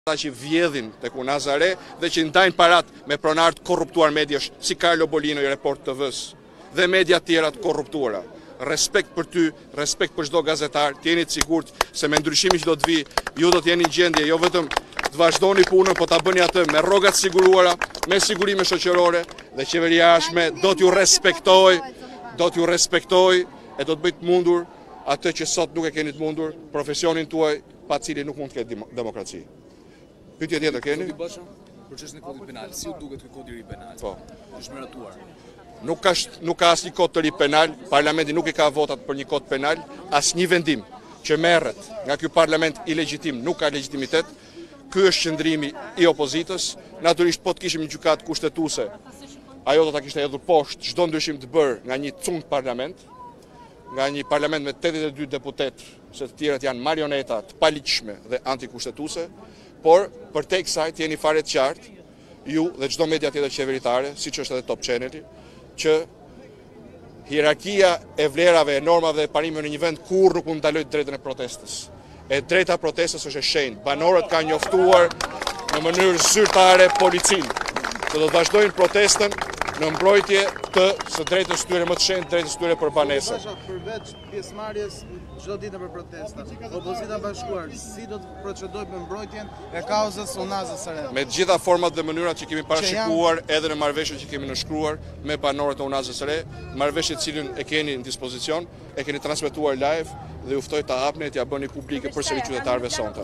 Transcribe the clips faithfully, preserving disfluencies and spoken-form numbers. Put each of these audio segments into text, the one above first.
ata që vjedhin tek Unazare dhe që ndajnë parat me pronar të korruptuar mediash si Carlo Bolino i Report T V-s dhe media tjera të korruptuara. Respekt për ty, respekt për çdo gazetar, t'jeni të sigurt se me ndryshimin që do të vi, ju do t'jeni në gjendje jo vetëm të vazhdoni punën, po ta bëni atë me rroga të siguruara, me sigurime shoqërore dhe qeveria jashtme do t'ju respektoj, do t'ju respektoj e do të bëj të mundur atë që sot nuk e keni të mundur, profesionin tuaj pa cili nuk mund të ketë demokraci. Pyetje tjetër keni? Kodi Basha, procesin e kodit penal, si u duket ky kod i ri penal? Po. Është miratuar. Nuk ka nuk ka asnjë kod të ri penal, parlamenti nuk i ka votat për një kod penal, asnjë vendim që merret nga ky parlament i legjitim nuk ka legitimitet. Ky është qëndrimi i opozitës. Natyrisht po të kishim një gjykatë kushtetuese, ajo do ta kishte hedhur poshtë çdo ndryshim të bërë nga një cund parlament, nga një parlament me tetëdhjetë e dy deputet, se të tjerët janë marioneta të paligjshme dhe antikushtetuese. Por, për te kësaj, t'jeni fare të qartë, ju dhe çdo media tjetër qeveritare, siç është edhe Top Channel, që hierarkia e vlerave, e normave dhe parimeve në një vend kur nuk mund ndaloj drejtën e protestës. E drejta e protestës është e shenjtë. Banorët kanë njoftuar në mënyrë zyrtare policinë. Do të vazhdojnë protestën në mbrojtje të së drejtës tyre më të shenjtë, drejtës tyre për banese. Përveç pjesëmarrjes çdo ditë për protesta, opozita bashkuar si do të procedojë me mbrojtjen e kauzës Unazës së Re? Me të gjitha format dhe mënyrat që kemi parashikuar edhe në marrëveshjen që kemi nënshkruar me banorët e Unazës së Re, marrëveshje të cilën e keni në dispozicion, e keni transmetuar live dhe ju ftoj ta hapni e t'ja bëni publike përsëri qytetarëve sonte.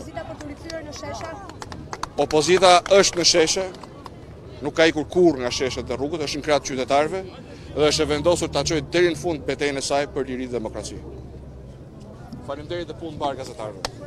Opozita është në sheshe, nuk ka ikur kurrë nga sheshet dhe rrugët, është në krah të qytetarëve dhe është e vendosur ta çojë deri në fund betejën e saj për liri dhe demokraci. Faleminderit dhe punë mbar gazetarëve.